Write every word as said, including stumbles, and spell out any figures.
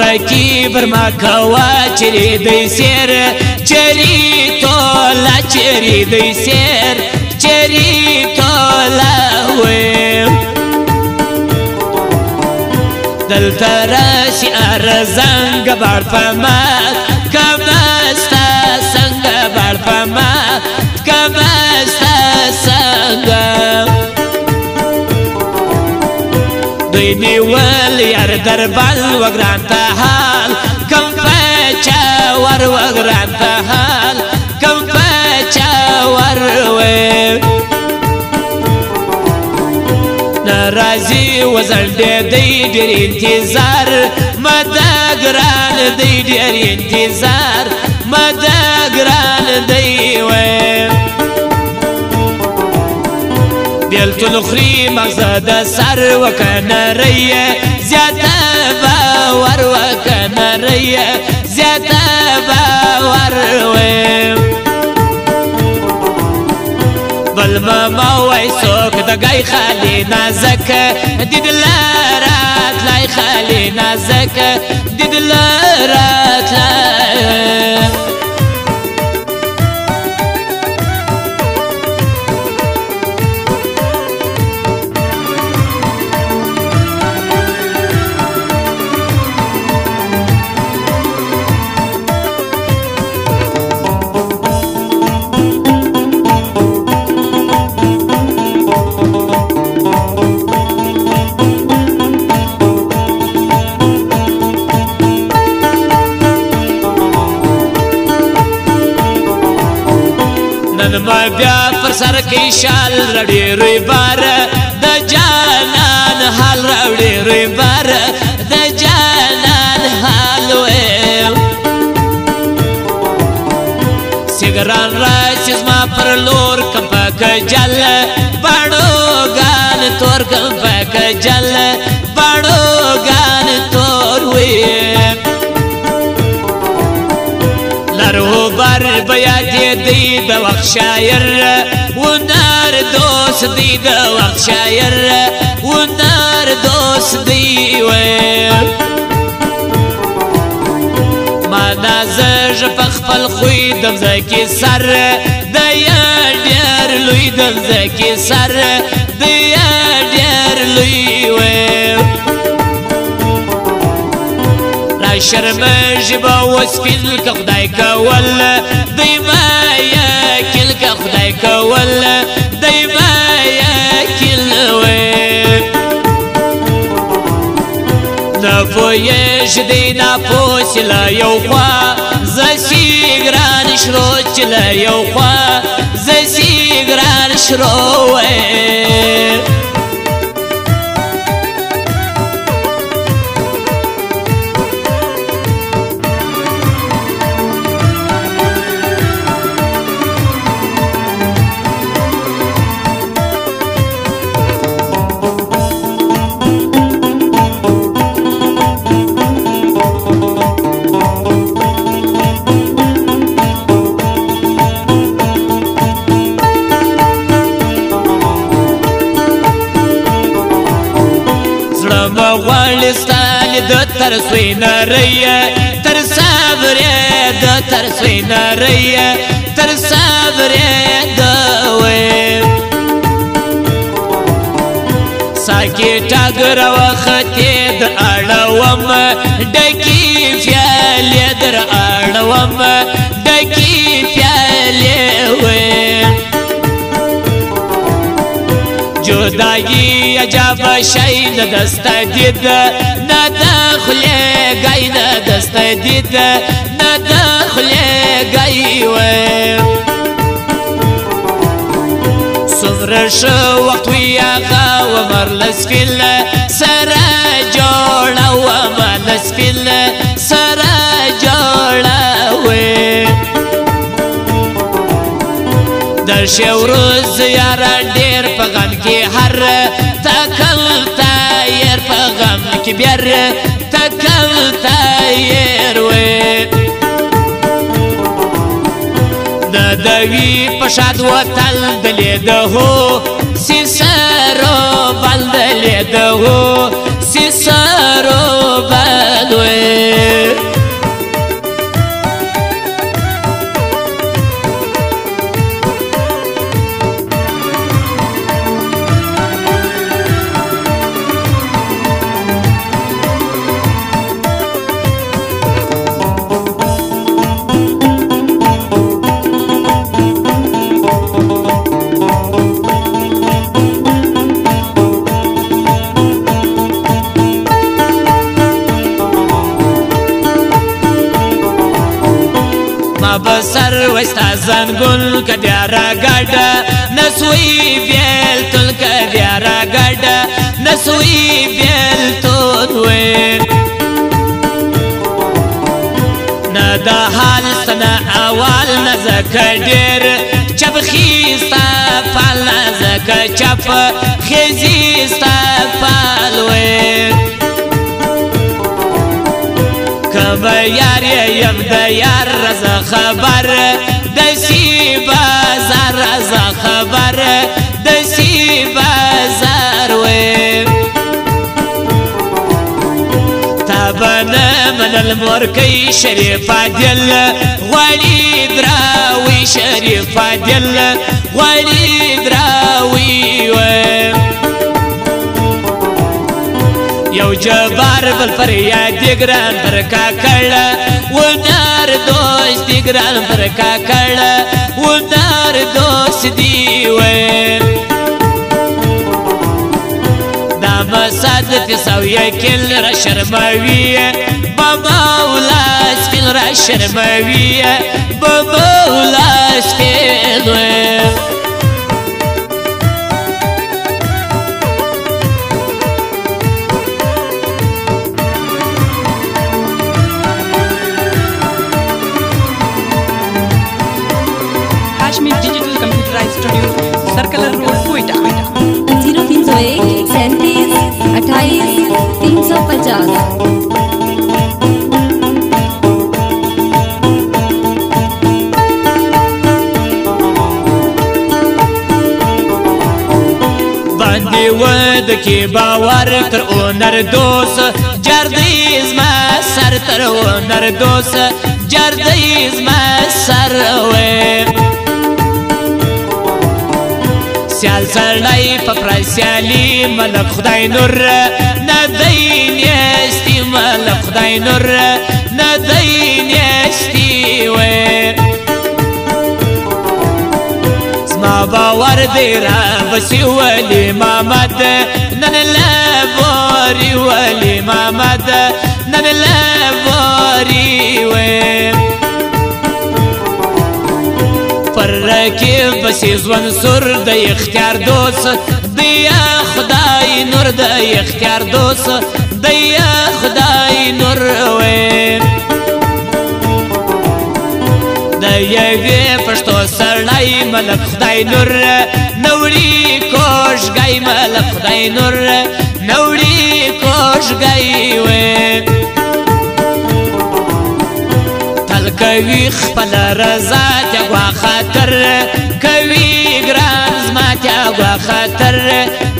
ورکی برما کوا چری دی سیر چری تولا چری دی سیر چری تولا وی دل تراسی ارزنگ بار پمات کمستا سنگ بار پمات کمستا سنگ دوی نیول یار در بال وگران تا حال کم پچا ور وگران تا حال کم پچا ور وی نرازی وزنده دی دیر انتظار مدگران دی دیر انتظار مدگران دی وی بیلتون خری مغزد سر وکن ریه زیاده باور وکن ریه زیاده باور وی بل ماوی سوک دگای خالی نازک دید لارات لای خالی نازک دید لارات لای ما بیا پر سر کی شال رڑی روی بار د جانان حال رڑی روی بار د جانان حال وی سگران راسیز ما پر لور کم پاک جل باڑو گان تور کم پاک جل باڑو گان تور وی لرو بار بیا دی د وخت شاعر ونار دوست دی د وخت شاعر ونار دوست دی وی ما نازج پخپل خوی د زکی سر د یا ډیر لوی د زکی سر د یا ډیر لوی وی را شرم جبا وسپیل که خدای کول دی ما یکل که خدای کول دی ما یکل وی نپویش دی نپوس لیو خوا زسی گران شرو چی لیو خوا زسی گران شرو وی غوالستان د ترسوی نریه تر صبره د ترسوی نریه تر صبره دوی ساکی ټاګر وخته د اړوم ډکی فیاله در اړوم ډکی فیاله وې جدایی عجب شی نه دست دید نه داخله گای نه دست دید نه داخله گای و سمرش وقت وی آغا و مرلس فیل سرا جوڑا و مرلس فیل سرا جوڑا و در شوروز یاران دیر پغم کی هر تکل تایر پغم کی بیر تکل تایر وی ندوی پشاد و تل دلیده هو سی سرو بل دلیده هو سی سرو بل وی زما بسر وستا زنګون که بیا راګډه نسوي بیلتون که بیا راګډه نسوي بیلتون وې نه د حال سنه اول نه ځکه ډېر چپ خیستا فال نه ځکه چپ خیزي ستا فال وې کبه یار یم د یار رضا خبر دسی بازار رضا خبر دسی بازار وې تابنه من المورکی شریف دل غواړي دراوي شریف دل غواړي دراوي وې یو جبار بل پر یاد ګران پر کاکړ ودار دوست ګران پر کاکړ ودار دوست دی وې دا مساد تسوي کل را شرموي بابا ولاس فين را شرموي بابا ولاس فين Hashmi Digital Computerized Studio, Circular Road, Quetta. Zero तीन सौ एक सैंतीस अट्ठाईस तीन सौ पचास باندې ود کې باور تر اونر دوس جردیز ما سر تر اونر دوس جردیز ما سر وې سیال سړی په پرسیالي ملک خدای نور نه دی نیستی ملک خدای نور نه دی نیستی وې زما باور دی را بسی ولی محمد نن لباری ولی محمد نن لباری وې پر رکیب بسی زون سر د اختیار دوست دیا خدای نور د اختیار دوست دیا خدای نور وې د یوې پښتو سړی ملک خدای نور نوړي کوشګی ملک خدای نور نوړي کوشګی وې کوي خپل رضا تګوا خاطر کوي ګران زما تګوا خاطر